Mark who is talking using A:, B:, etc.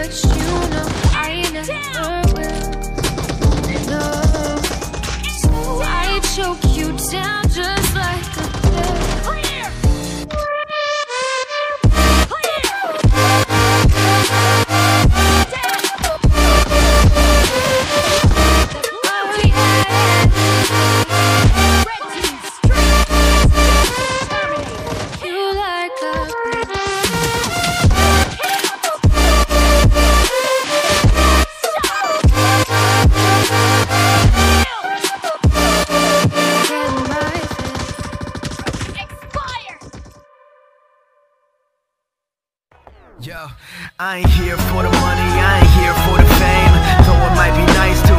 A: but you know I never will. No, so I choke you down just like a bear. Clear.
B: Yo, I ain't here for the money, I ain't here for the fame. Though it might be nice to